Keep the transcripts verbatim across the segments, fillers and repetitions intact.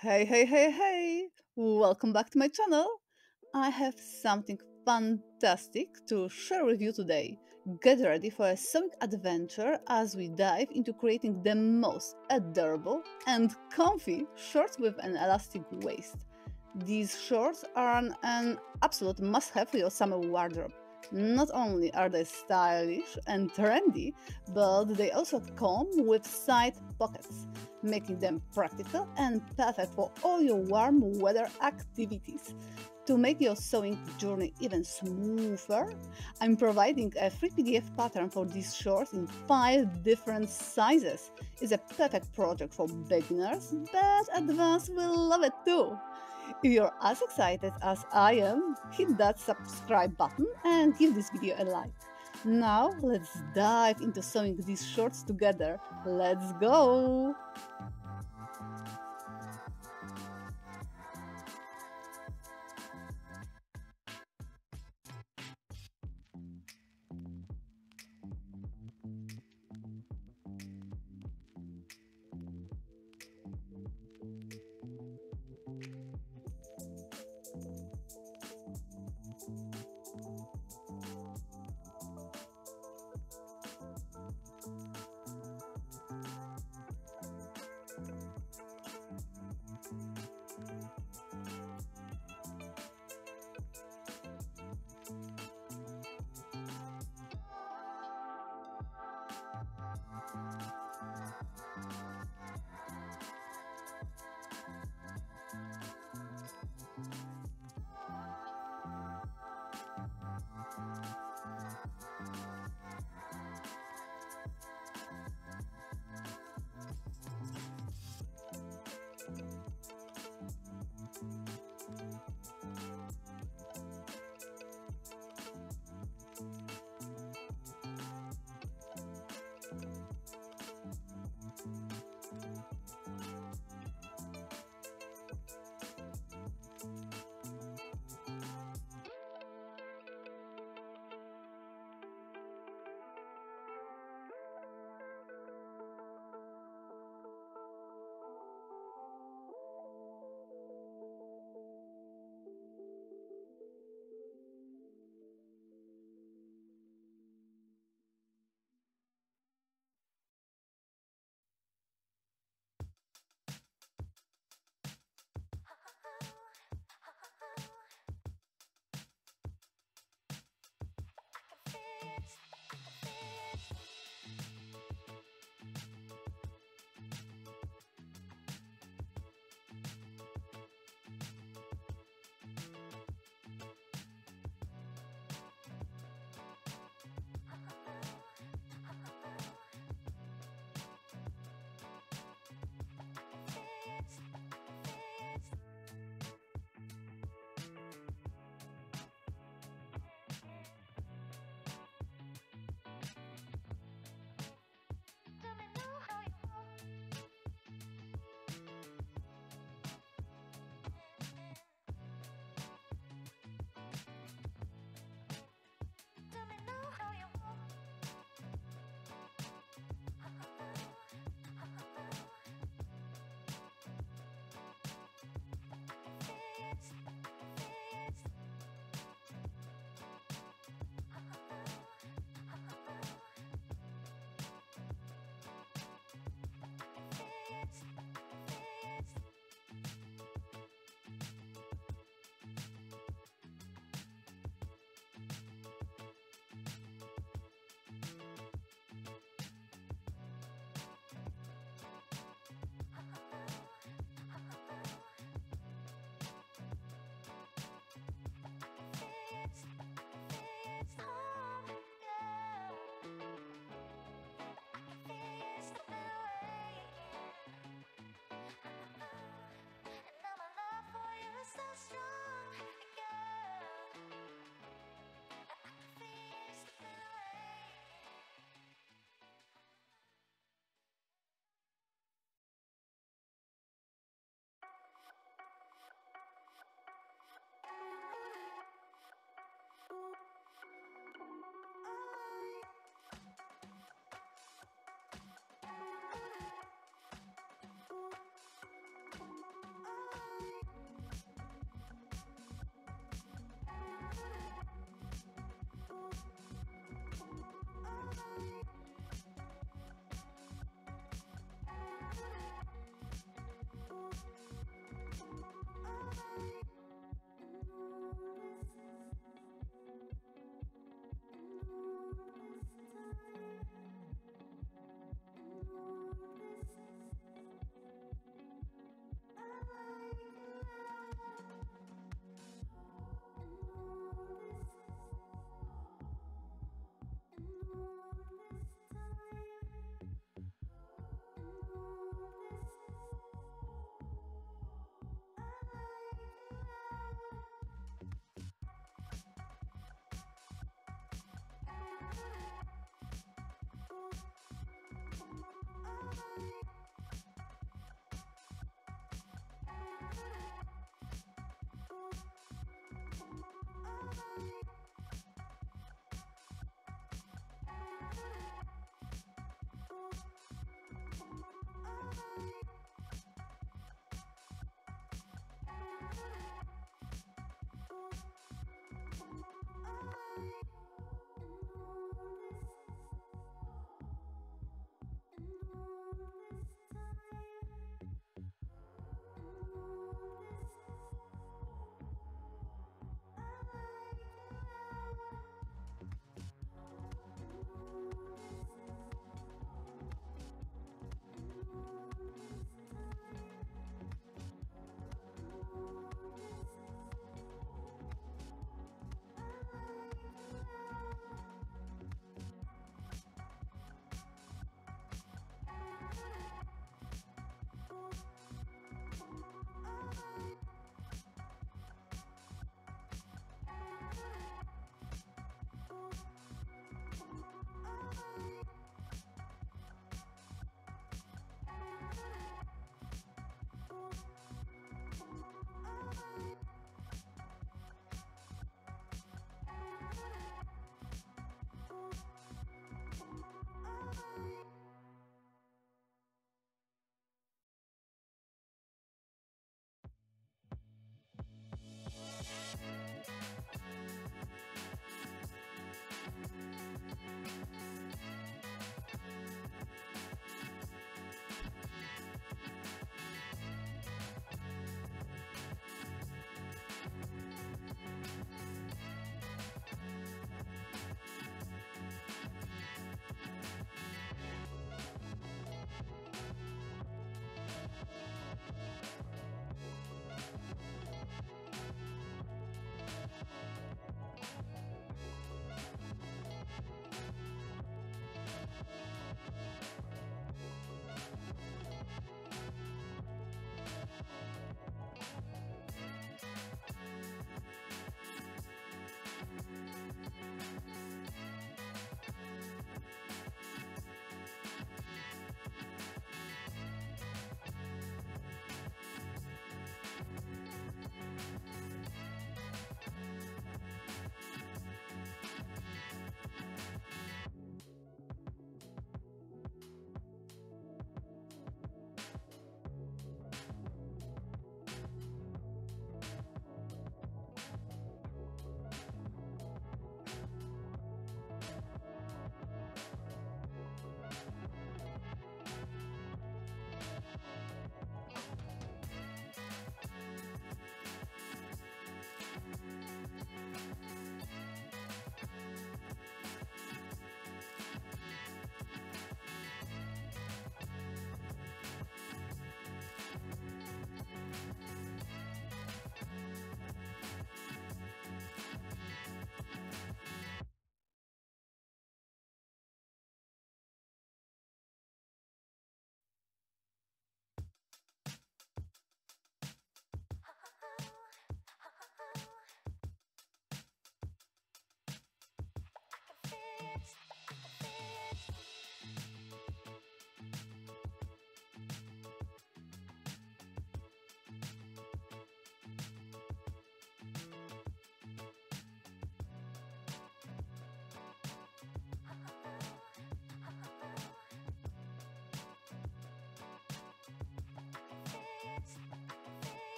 Hey, hey, hey, hey! Welcome back to my channel. I have something fantastic to share with you today. Get ready for a sewing adventure as we dive into creating the most adorable and comfy shorts with an elastic waist. These shorts are an, an absolute must-have for your summer wardrobe. Not only are they stylish and trendy, but they also come with side pockets, making them practical and perfect for all your warm weather activities. To make your sewing journey even smoother, I'm providing a free P D F pattern for these shorts in five different sizes. It's a perfect project for beginners, but advanced will love it too. If you're as excited as I am, hit that subscribe button and give this video a like. Now let's dive into sewing these shorts together. Let's go!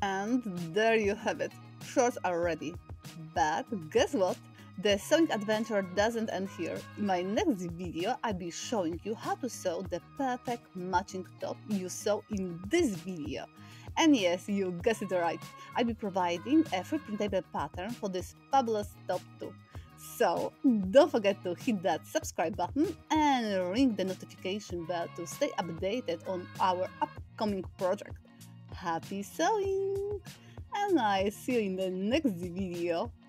And there you have it, shorts are ready. But guess what? The sewing adventure doesn't end here. In my next video, I'll be showing you how to sew the perfect matching top you saw in this video. And yes, you guessed it right, I'll be providing a free printable pattern for this fabulous top too. So don't forget to hit that subscribe button and ring the notification bell to stay updated on our upcoming project. Happy sewing! And I see you in the next video.